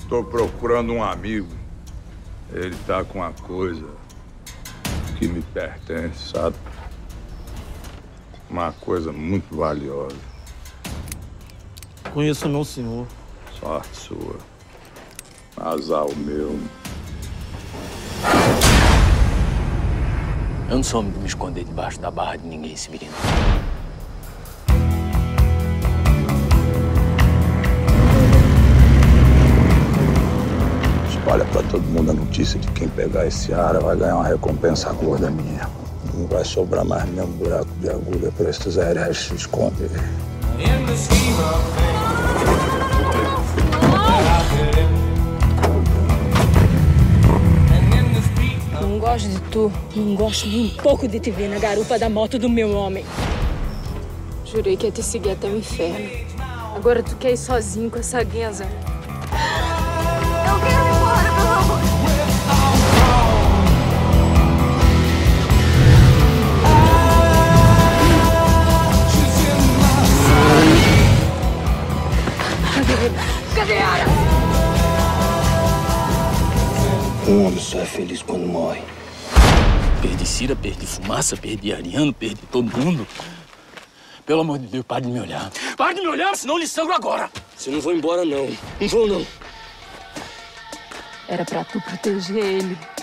Estou procurando um amigo. Ele tá com uma coisa que me pertence, sabe? Uma coisa muito valiosa. Conheço não, senhor. Sorte sua. Azar o meu. Eu não sou homem de me esconder debaixo da barra de ninguém, Severino. Espalha pra todo mundo a notícia de quem pegar esse ara vai ganhar uma recompensa gorda minha. Não vai sobrar mais nenhum buraco de agulha pra esses hereges se esconder. Não gosto de tu, não gosto nem um pouco de te ver na garupa da moto do meu homem. Jurei que ia te seguir até o inferno. Agora tu quer ir sozinho com essa guenza. Eu quero ir embora, pelo amor. Cadê a Ara? Um homem só é feliz quando morre. Perdi Cira, perdi Fumaça, perdi Ariano, perdi todo mundo. Pelo amor de Deus, pare de me olhar. Pare de me olhar, senão eu lhe sangro agora. Você não vou embora, não. Não vou, não. Era pra tu proteger ele.